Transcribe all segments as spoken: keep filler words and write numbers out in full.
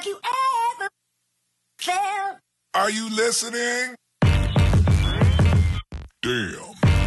you ever felt. Are you listening? Damn.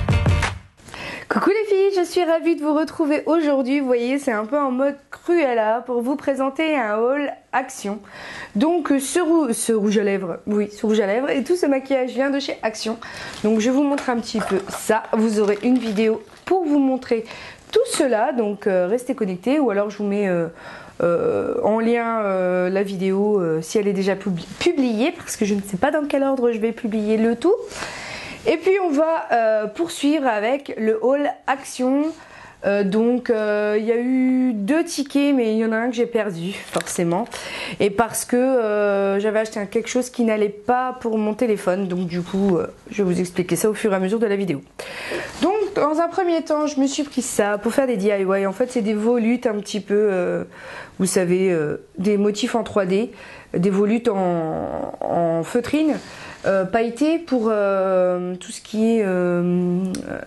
Coucou les filles, je suis ravie de vous retrouver aujourd'hui. Vous voyez, c'est un peu en mode Cruella pour vous présenter un haul Action. Donc ce, rou ce rouge à lèvres, oui, ce rouge à lèvres et tout ce maquillage vient de chez Action. Donc je vous montre un petit peu ça. Vous aurez une vidéo pour vous montrer tout cela. Donc euh, restez connectés ou alors je vous mets euh, euh, en lien euh, la vidéo euh, si elle est déjà pub publiée parce que je ne sais pas dans quel ordre je vais publier le tout. Et puis on va euh, poursuivre avec le haul Action. Euh, donc il euh, y a eu deux tickets mais il y en a un que j'ai perdu forcément. Et parce que euh, j'avais acheté quelque chose qui n'allait pas pour mon téléphone. Donc du coup euh, je vais vous expliquer ça au fur et à mesure de la vidéo. Donc dans un premier temps je me suis pris ça pour faire des D I Y. En fait c'est des volutes un petit peu, euh, vous savez, euh, des motifs en trois D. Des volutes en, en feutrine. Euh, pailleté pour euh, tout ce qui est euh, euh,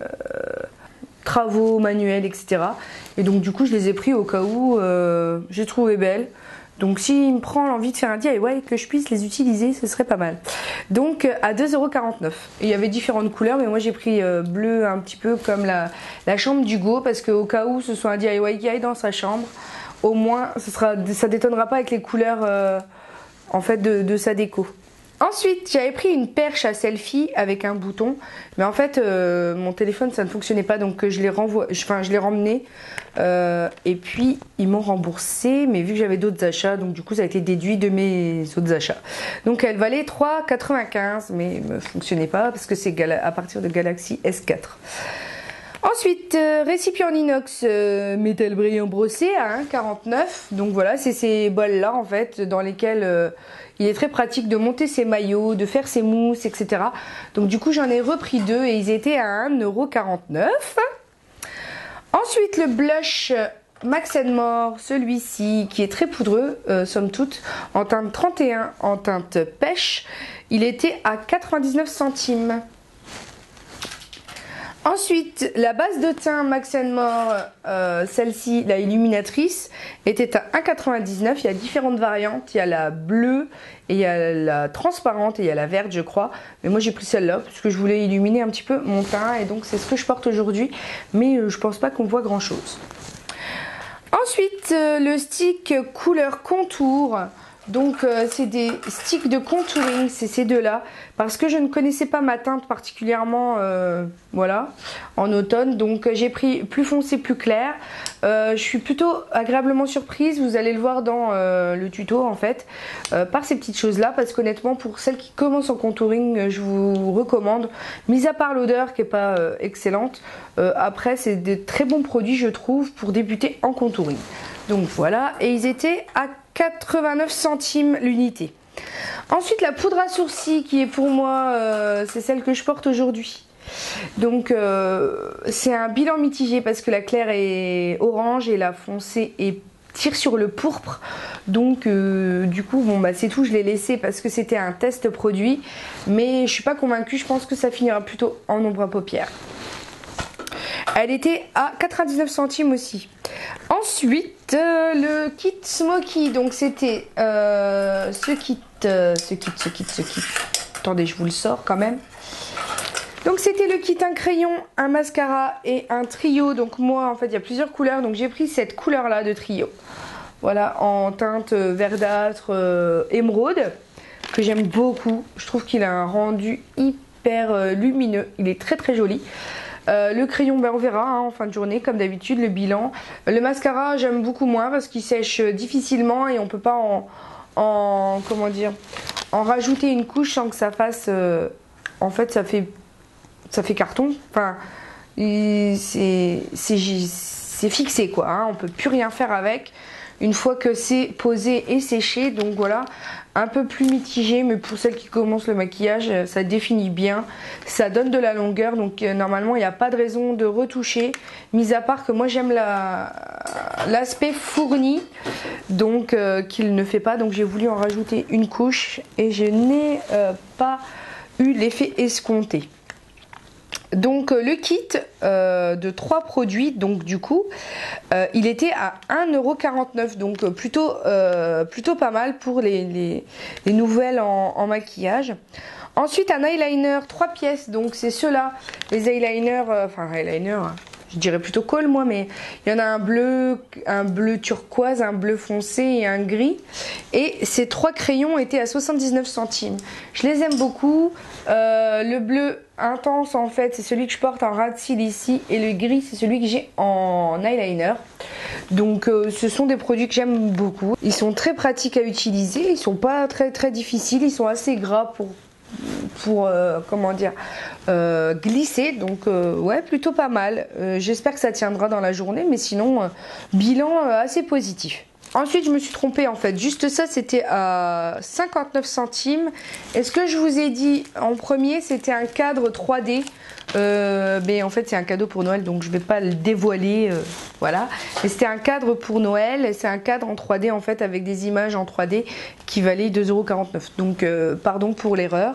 travaux manuels, et cetera. Et donc du coup je les ai pris au cas où euh, j'ai trouvé belles. Donc s'il me prend l'envie de faire un D I Y que je puisse les utiliser, ce serait pas mal. Donc à deux euros quarante-neuf. Il y avait différentes couleurs mais moi j'ai pris euh, bleu un petit peu comme la, la chambre d'Hugo parce qu'au cas où ce soit un D I Y qui aille dans sa chambre, au moins ce sera, ça détonnera pas avec les couleurs euh, en fait de, de sa déco. Ensuite, j'avais pris une perche à selfie avec un bouton, mais en fait, euh, mon téléphone ça ne fonctionnait pas, donc je l'ai renvoie, enfin je l'ai ramené, euh, et puis ils m'ont remboursé, mais vu que j'avais d'autres achats, donc du coup ça a été déduit de mes autres achats. Donc elle valait trois euros quatre-vingt-quinze, mais ne fonctionnait pas parce que c'est à partir de Galaxy S quatre. Ensuite, euh, récipient en inox euh, métal brillant brossé à un euro quarante-neuf. Donc voilà, c'est ces bols là en fait dans lesquels euh, il est très pratique de monter ses maillots, de faire ses mousses, et cetera. Donc du coup j'en ai repris deux et ils étaient à un euro quarante-neuf. Ensuite le blush Max and More, celui-ci qui est très poudreux, euh, somme toute, en teinte trente et un, en teinte pêche. Il était à quatre-vingt-dix-neuf centimes. Ensuite, la base de teint Max and More, euh, celle-ci, la illuminatrice, était à un euro quatre-vingt-dix-neuf. Il y a différentes variantes. Il y a la bleue, et il y a la transparente, et il y a la verte, je crois. Mais moi, j'ai pris celle-là, parce que je voulais illuminer un petit peu mon teint. Et donc, c'est ce que je porte aujourd'hui. Mais euh, je pense pas qu'on voit grand-chose. Ensuite, euh, le stick couleur contour. Donc euh, c'est des sticks de contouring, c'est ces deux-là, parce que je ne connaissais pas ma teinte particulièrement, euh, voilà, en automne. Donc j'ai pris plus foncé, plus clair. Euh, je suis plutôt agréablement surprise, vous allez le voir dans euh, le tuto en fait, euh, par ces petites choses-là, parce qu'honnêtement pour celles qui commencent en contouring, je vous recommande, mis à part l'odeur qui n'est pas euh, excellente, euh, après c'est des très bons produits je trouve pour débuter en contouring. Donc voilà, et ils étaient à quatre-vingt-neuf centimes l'unité. Ensuite la poudre à sourcils qui est pour moi, euh, c'est celle que je porte aujourd'hui. Donc euh, c'est un bilan mitigé parce que la claire est orange et la foncée est tire sur le pourpre. Donc euh, du coup bon bah c'est tout, je l'ai laissé parce que c'était un test produit. Mais je suis pas convaincue, je pense que ça finira plutôt en ombre à paupières. Elle était à quatre-vingt-dix-neuf centimes aussi. Ensuite, euh, le kit Smoky. Donc c'était euh, ce kit, euh, ce kit, ce kit, ce kit. Attendez, je vous le sors quand même. Donc c'était le kit un crayon, un mascara et un trio. Donc moi en fait il y a plusieurs couleurs. Donc j'ai pris cette couleur là de trio. Voilà, en teinte verdâtre, euh, émeraude, que j'aime beaucoup. Je trouve qu'il a un rendu hyper euh, lumineux. Il est très très joli. Euh, le crayon, ben on verra hein, en fin de journée comme d'habitude, le bilan. Le mascara j'aime beaucoup moins parce qu'il sèche difficilement et on peut pas en, en comment dire en rajouter une couche sans que ça fasse euh, en fait ça fait ça fait carton. Enfin c'est c'est fixé quoi hein, on peut plus rien faire avec une fois que c'est posé et séché. Donc voilà, un peu plus mitigé, mais pour celles qui commencent le maquillage, ça définit bien, ça donne de la longueur. Donc euh, normalement il n'y a pas de raison de retoucher, mis à part que moi j'aime la l'aspect fourni, donc euh, qu'il ne fait pas. Donc j'ai voulu en rajouter une couche et je n'ai euh, pas eu l'effet escompté. Donc le kit euh, de trois produits, donc du coup, euh, il était à un euro quarante-neuf, donc plutôt, euh, plutôt pas mal pour les, les, les nouvelles en, en maquillage. Ensuite un eyeliner trois pièces, donc c'est ceux-là, les eyeliners, euh, enfin eyeliner, hein, je dirais plutôt colle moi, mais il y en a un bleu, un bleu turquoise, un bleu foncé et un gris. Et ces trois crayons étaient à soixante-dix-neuf centimes. Je les aime beaucoup. Euh, le bleu intense en fait c'est celui que je porte en ras de cils ici, et le gris c'est celui que j'ai en eyeliner. Donc euh, ce sont des produits que j'aime beaucoup. Ils sont très pratiques à utiliser, ils sont pas très très difficiles, ils sont assez gras pour pour euh, comment dire euh, glisser, donc euh, ouais plutôt pas mal. Euh, j'espère que ça tiendra dans la journée, mais sinon euh, bilan euh, assez positif. Ensuite je me suis trompée en fait, juste ça c'était à cinquante-neuf centimes, et ce que je vous ai dit en premier c'était un cadre trois D, euh, mais en fait c'est un cadeau pour Noël donc je vais pas le dévoiler, euh, voilà, mais c'était un cadre pour Noël, c'est un cadre en trois D en fait avec des images en trois D qui valait deux euros quarante-neuf, donc euh, pardon pour l'erreur.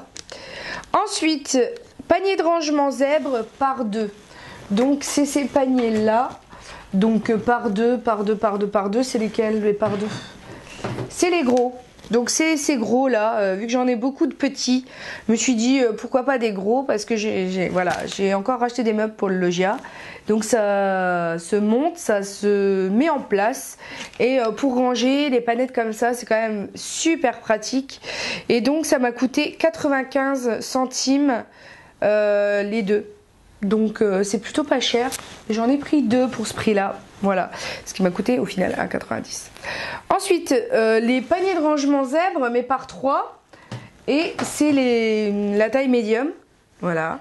Ensuite panier de rangement zèbre par deux, donc c'est ces paniers là. Donc par deux, par deux, par deux, par deux, c'est lesquels les par deux? C'est les gros. Donc c'est ces gros là, euh, vu que j'en ai beaucoup de petits, je me suis dit euh, pourquoi pas des gros, parce que j'ai voilà, j'ai encore racheté des meubles pour le loggia. Donc ça se monte, ça se met en place, et euh, pour ranger les panettes comme ça, c'est quand même super pratique. Et donc ça m'a coûté quatre-vingt-quinze centimes euh, les deux. Donc euh, c'est plutôt pas cher. J'en ai pris deux pour ce prix là. Voilà, ce qui m'a coûté au final un euro quatre-vingt-dix. Ensuite euh, les paniers de rangement zèbre mais par trois. Et c'est les la taille médium. Voilà.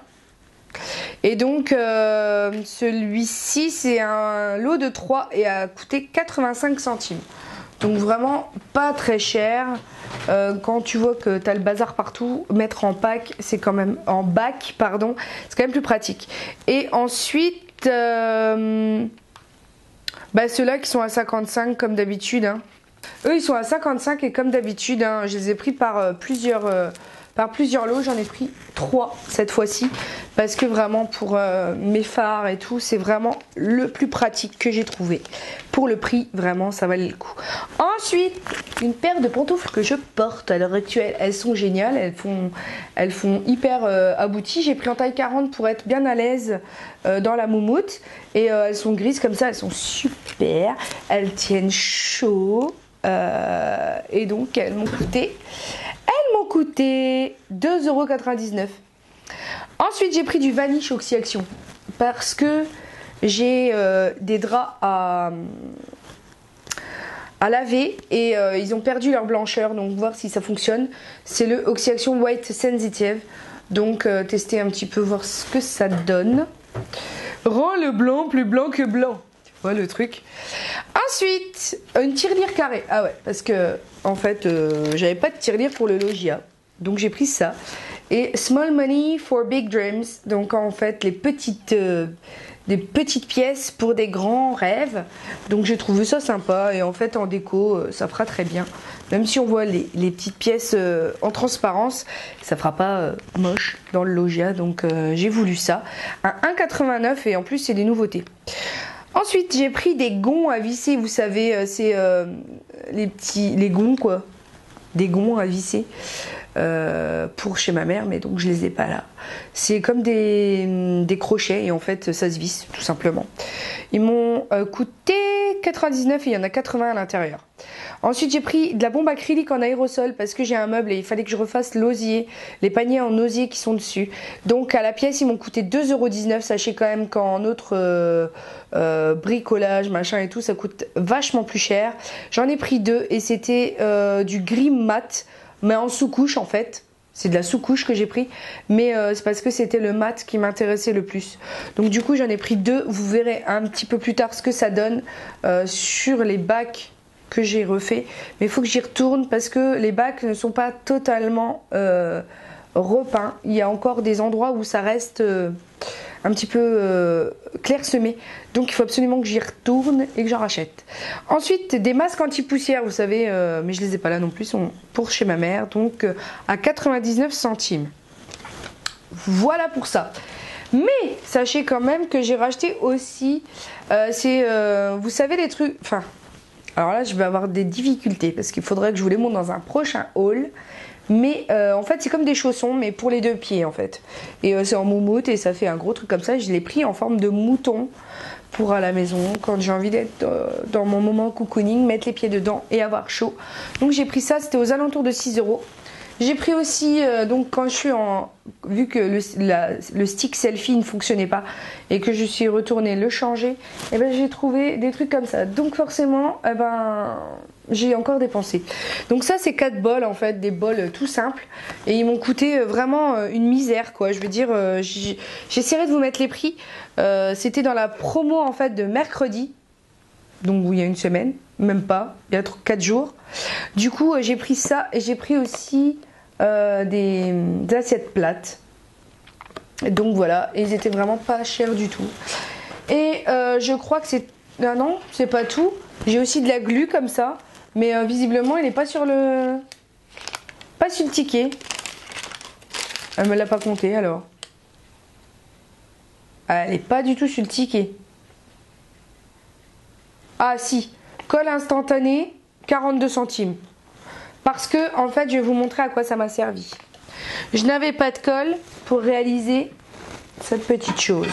Et donc euh, celui-ci c'est un lot de trois et a coûté quatre-vingt-cinq centimes. Donc vraiment pas très cher. Euh, quand tu vois que tu as le bazar partout, mettre en pack, c'est quand même en bac, pardon, c'est quand même plus pratique. Et ensuite, euh, bah ceux-là qui sont à cinquante-cinq comme d'habitude. Hein. Eux ils sont à cinquante-cinq et comme d'habitude, hein, je les ai pris par euh, plusieurs. Euh, Par plusieurs lots, j'en ai pris trois cette fois-ci, parce que vraiment pour euh, mes fards et tout, c'est vraiment le plus pratique que j'ai trouvé. Pour le prix, vraiment, ça valait le coup. Ensuite, une paire de pantoufles que je porte à l'heure actuelle, elles sont géniales, elles font, elles font hyper euh, abouties. J'ai pris en taille quarante pour être bien à l'aise euh, dans la moumoute, et euh, elles sont grises comme ça, elles sont super, elles tiennent chaud, euh, et donc elles m'ont coûté... Elles m'ont coûté deux euros quatre-vingt-dix-neuf. Ensuite, j'ai pris du Vanish Oxy-Action parce que j'ai euh, des draps à, à laver et euh, ils ont perdu leur blancheur. Donc, voir si ça fonctionne. C'est le Oxy-Action White Sensitive. Donc, euh, tester un petit peu, voir ce que ça donne. Rends le blanc plus blanc que blanc. Tu vois le truc. Ensuite, une tirelire carrée. Ah ouais, parce que en fait, euh, j'avais pas de tirelire pour le loggia. Donc j'ai pris ça. Et Small Money for Big Dreams. Donc en fait, les petites, euh, des petites pièces pour des grands rêves. Donc j'ai trouvé ça sympa. Et en fait, en déco, euh, ça fera très bien. Même si on voit les, les petites pièces euh, en transparence, ça fera pas euh, moche dans le loggia. Donc euh, j'ai voulu ça. Un un euro quatre-vingt-neuf et en plus, c'est des nouveautés. Ensuite, j'ai pris des gonds à visser, vous savez, c'est euh, les petits, les gonds quoi, des gonds à visser euh, pour chez ma mère, mais donc je les ai pas là. C'est comme des, des crochets et en fait ça se visse tout simplement. Ils m'ont euh, coûté quatre-vingt-dix-neuf et il y en a quatre-vingts à l'intérieur. Ensuite, j'ai pris de la bombe acrylique en aérosol parce que j'ai un meuble et il fallait que je refasse l'osier, les paniers en osier qui sont dessus. Donc à la pièce, ils m'ont coûté deux euros dix-neuf. Sachez quand même qu'en autre euh, euh, bricolage, machin et tout, ça coûte vachement plus cher. J'en ai pris deux et c'était euh, du gris mat, mais en sous-couche en fait. C'est de la sous-couche que j'ai pris, mais euh, c'est parce que c'était le mat qui m'intéressait le plus. Donc du coup, j'en ai pris deux. Vous verrez un petit peu plus tard ce que ça donne euh, sur les bacs que j'ai refait, mais il faut que j'y retourne parce que les bacs ne sont pas totalement euh, repeints. Il y a encore des endroits où ça reste euh, un petit peu euh, clairsemé, donc il faut absolument que j'y retourne et que j'en rachète. Ensuite, des masques anti-poussière, vous savez, euh, mais je les ai pas là non plus, sont pour chez ma mère, donc euh, à quatre-vingt-dix-neuf centimes. Voilà pour ça. Mais sachez quand même que j'ai racheté aussi, euh, c'est, euh, vous savez les trucs, enfin, alors là je vais avoir des difficultés parce qu'il faudrait que je vous les montre dans un prochain haul. Mais euh, en fait c'est comme des chaussons mais pour les deux pieds en fait. Et euh, c'est en moumoute et ça fait un gros truc comme ça. Je l'ai pris en forme de mouton pour à la maison quand j'ai envie d'être euh, dans mon moment cocooning, mettre les pieds dedans et avoir chaud. Donc j'ai pris ça, c'était aux alentours de six euros. J'ai pris aussi, euh, donc quand je suis en... Vu que le, la, le stick selfie ne fonctionnait pas et que je suis retournée le changer, et ben j'ai trouvé des trucs comme ça. Donc forcément, eh ben, j'ai encore dépensé. Donc ça c'est quatre bols en fait, des bols tout simples. Et ils m'ont coûté vraiment une misère quoi. Je veux dire, euh, j'essaierai de vous mettre les prix. Euh, C'était dans la promo en fait de mercredi. Donc il y a une semaine, même pas, il y a quatre jours. Du coup j'ai pris ça et j'ai pris aussi euh, des, des assiettes plates. Donc voilà, et ils étaient vraiment pas chers du tout. Et euh, je crois que c'est... Ah non, c'est pas tout. J'ai aussi de la glu comme ça, mais euh, visiblement il n'est pas sur le... Pas sur le ticket. Elle me l'a pas compté alors. Elle n'est pas du tout sur le ticket. Ah si, colle instantanée, quarante-deux centimes. Parce que, en fait, je vais vous montrer à quoi ça m'a servi. Je n'avais pas de colle pour réaliser cette petite chose.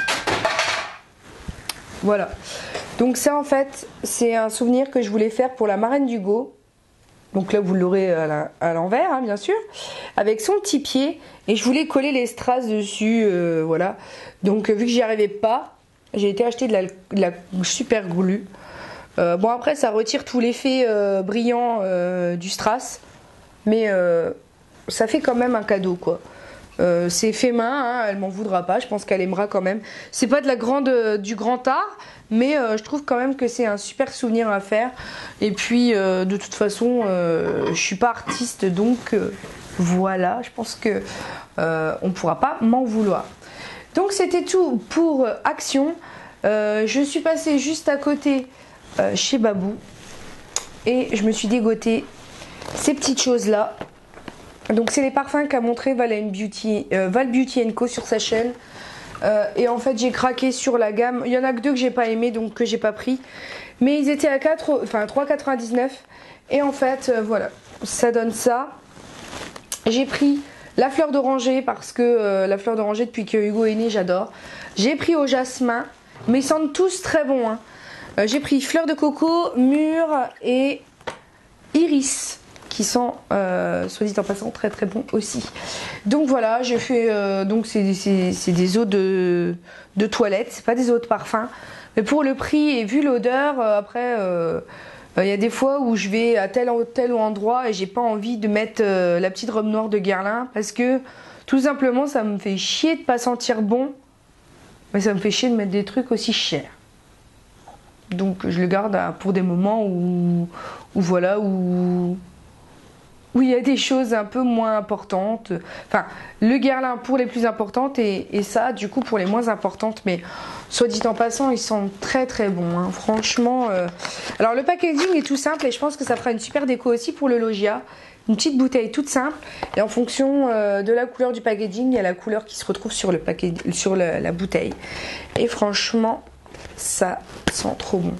Voilà. Donc ça, en fait, c'est un souvenir que je voulais faire pour la marraine d'Hugo. Donc là, vous l'aurez à l'envers, hein, bien sûr. Avec son petit pied. Et je voulais coller les strass dessus, euh, voilà. Donc, vu que j'y arrivais pas, j'ai été acheter de la, de la super glue. Euh, bon après ça retire tout l'effet euh, brillant euh, du strass. Mais euh, ça fait quand même un cadeau quoi. Euh, c'est fait main, hein, elle m'en voudra pas, je pense qu'elle aimera quand même. C'est pas de la grande, euh, du grand art, mais euh, je trouve quand même que c'est un super souvenir à faire. Et puis euh, de toute façon, euh, je suis pas artiste donc euh, voilà, je pense que euh, on pourra pas m'en vouloir. Donc c'était tout pour euh, Action. Euh, je suis passée juste à côté euh, chez Babou et je me suis dégoté ces petites choses là. Donc c'est les parfums qu'a montré Val Beauty, euh, Val Beauty and Co sur sa chaîne. Euh, et en fait j'ai craqué sur la gamme. Il y en a que deux que j'ai pas aimé donc que j'ai pas pris. Mais ils étaient à quatre, enfin trois quatre-vingt-dix-neuf. Et en fait euh, voilà, ça donne ça. J'ai pris la fleur d'oranger parce que euh, la fleur d'oranger depuis que Hugo est né j'adore. J'ai pris au jasmin, mais ils sentent tous très bons. Hein. Euh, j'ai pris fleur de coco, mûre et iris, qui sont, euh, soit dit en passant, très très bons aussi. Donc voilà, j'ai fait, euh, donc c'est des eaux de, de toilette, c'est pas des eaux de parfum. Mais pour le prix et vu l'odeur, euh, après, il euh, euh, y a des fois où je vais à tel ou tel endroit et j'ai pas envie de mettre euh, la petite robe noire de Guerlain parce que tout simplement ça me fait chier de pas sentir bon, mais ça me fait chier de mettre des trucs aussi chers. Donc je le garde pour des moments où, où voilà, où où il y a des choses un peu moins importantes. Enfin, le Guerlain pour les plus importantes et, et ça, du coup, pour les moins importantes. Mais soit dit en passant, ils sont très très bons. Hein. Franchement. Euh... Alors, le packaging est tout simple et je pense que ça fera une super déco aussi pour le Logia. Une petite bouteille toute simple. Et en fonction euh, de la couleur du packaging, il y a la couleur qui se retrouve sur, le paquet, sur le, la bouteille. Et franchement, ça sent trop bon.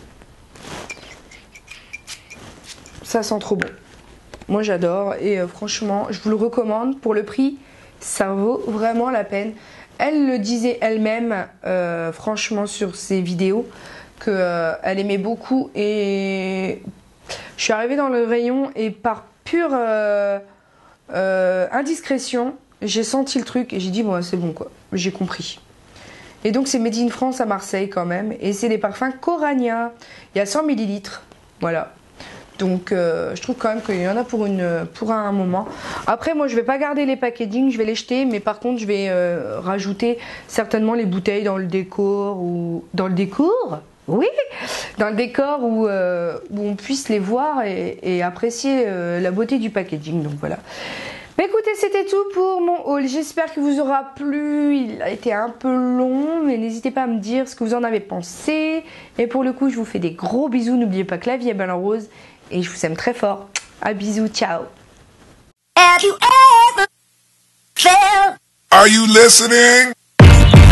Ça sent trop bon. Moi j'adore et euh, franchement je vous le recommande. Pour le prix ça vaut vraiment la peine. Elle le disait elle-même euh, franchement sur ses vidéos que euh, elle aimait beaucoup et je suis arrivée dans le rayon et par pure euh, euh, indiscrétion j'ai senti le truc et j'ai dit bon c'est bon quoi, j'ai compris. Et donc c'est Made in France à Marseille quand même et c'est des parfums Corania. Il y a cent millilitres, voilà. Donc euh, je trouve quand même qu'il y en a pour, une, pour un moment. Après moi je vais pas garder les packaging, je vais les jeter. Mais par contre je vais euh, rajouter certainement les bouteilles dans le décor. Ou dans le décor Oui, dans le décor où, euh, où on puisse les voir et, et apprécier euh, la beauté du packaging. Donc voilà. Mais écoutez, c'était tout pour mon haul. J'espère qu'il vous aura plu. Il a été un peu long, mais n'hésitez pas à me dire ce que vous en avez pensé. Et pour le coup, je vous fais des gros bisous. N'oubliez pas que la vie est belle en rose. Et je vous aime très fort. À bisous, ciao. Have you ever felt? Are you listening?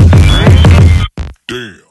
Damn.